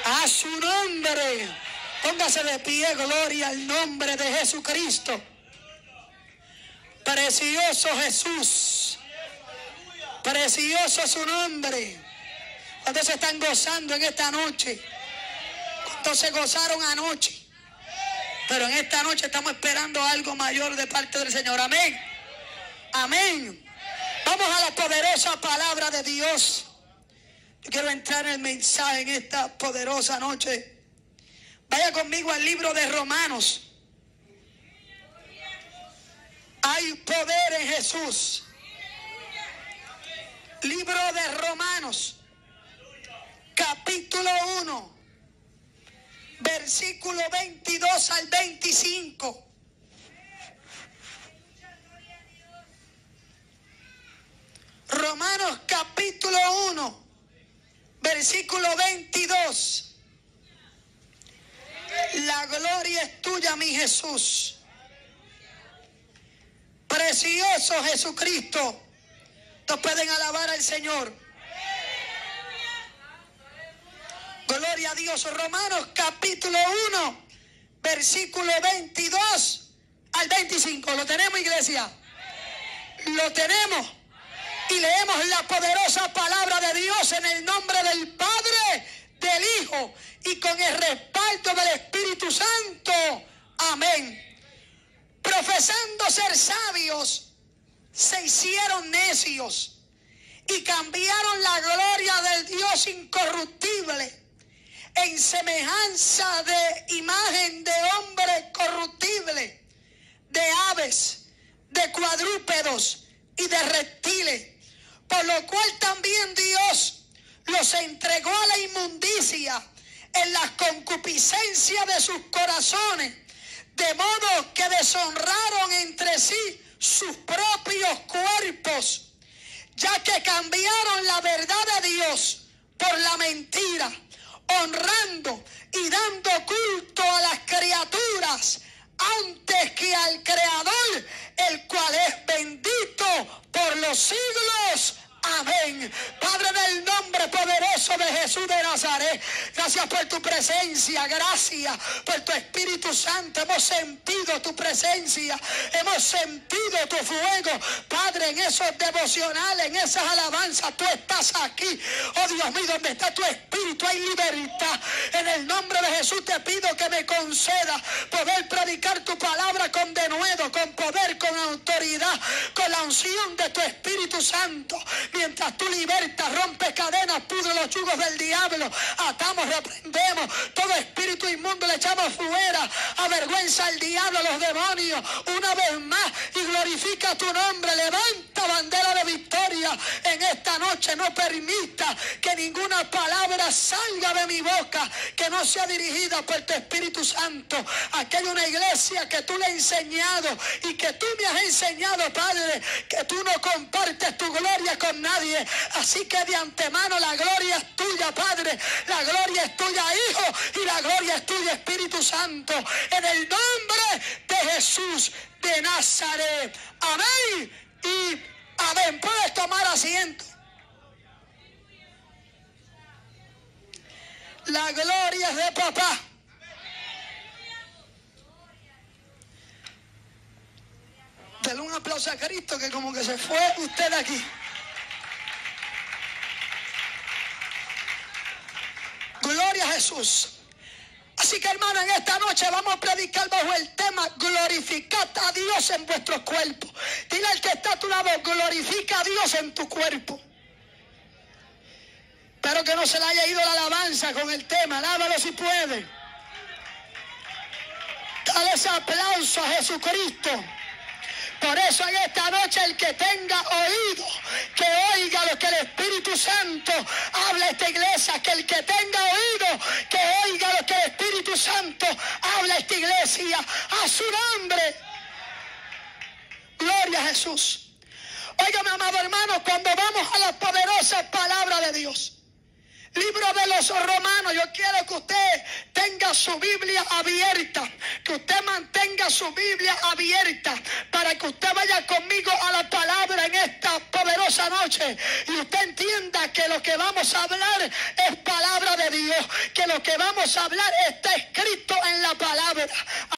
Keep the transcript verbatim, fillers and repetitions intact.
A su nombre. Póngase de pie, gloria al nombre de Jesucristo. Precioso Jesús. Precioso su nombre. ¿Cuántos se están gozando en esta noche? ¿Cuántos se gozaron anoche? Pero en esta noche estamos esperando algo mayor de parte del Señor. Amén. Amén. Vamos a la poderosa palabra de Dios. Yo quiero entrar en el mensaje en esta poderosa noche. Vaya conmigo al libro de Romanos. Hay poder en Jesús. Libro de Romanos, capítulo uno, versículo veintidós al veinticinco. Romanos capítulo uno, versículo veintidós. La gloria es tuya, mi Jesús. Precioso Jesucristo. Todos pueden alabar al Señor. Gloria a Dios. Romanos capítulo uno, versículo veintidós al veinticinco. ¿Lo tenemos, iglesia? Lo tenemos. Y leemos la poderosa palabra de Dios en el nombre del Padre, del Hijo y con el respaldo del Espíritu Santo. Amén. Profesando ser sabios, se hicieron necios y cambiaron la gloria del Dios incorruptible en semejanza de imagen de hombre corruptible, de aves, de cuadrúpedos y de reptiles, por lo cual también Dios los entregó a la inmundicia en las concupiscencias de sus corazones, de modo que deshonraron entre sí sus propios cuerpos, ya que cambiaron la verdad de Dios por la mentira, honrando y dando culto a las criaturas antes que al Creador, el cual es bendito por los siglos. Amén. Padre, del nombre poderoso de Jesús de Nazaret, gracias por tu presencia, gracias por tu Espíritu Santo. Hemos sentido tu presencia, hemos sentido tu fuego, Padre, en esos devocionales, en esas alabanzas. Tú estás aquí, oh Dios mío, donde está tu Espíritu hay libertad. En el nombre de Jesús te pido que me conceda poder predicar tu palabra con denuedo, con poder, con autoridad, con la unción de tu Espíritu Santo. Mientras tú libertas, rompes cadenas, pudres los yugos del diablo, atamos, reprendemos todo espíritu inmundo, le echamos fuera, avergüenza al diablo, a los demonios, una vez más, y glorifica tu nombre. Levanta bandera de victoria en esta noche. No permita que ninguna palabra salga de mi boca que no sea dirigida por tu Espíritu Santo. Aquí hay una iglesia que tú le has enseñado y que tú me has enseñado, Padre, que tú no compartes tu gloria con nadie. Así que de antemano la gloria es tuya, Padre, la gloria es tuya, Hijo, y la gloria es tuya, Espíritu Santo, en el nombre de Jesús de Nazaret. Amén y amén. Puedes tomar asiento. La gloria es de papá. Denle un aplauso a Cristo, que como que se fue usted de aquí. Gloria a Jesús. Así que, hermano, en esta noche vamos a predicar bajo el tema glorificad a Dios en vuestros cuerpos. Dile al que está a tu lado, glorifica a Dios en tu cuerpo. Espero que no se le haya ido la alabanza con el tema. Alábalo si puede. Dale ese aplauso a Jesucristo. Por eso en esta noche el que tenga oído, que oiga lo que el Espíritu Santo habla a esta iglesia. Que el que tenga oído, que oiga lo que el Espíritu Santo habla a esta iglesia. A su nombre. Gloria a Jesús. Óigame, amado hermano, cuando vamos a las poderosas palabras de Dios, libro de los Romanos, yo quiero que usted mantenga su Biblia abierta, que usted mantenga su Biblia abierta para que usted vaya conmigo a la palabra en esta poderosa noche y usted entienda que lo que vamos a hablar es palabra de Dios, que lo que vamos a hablar está escrito en la palabra.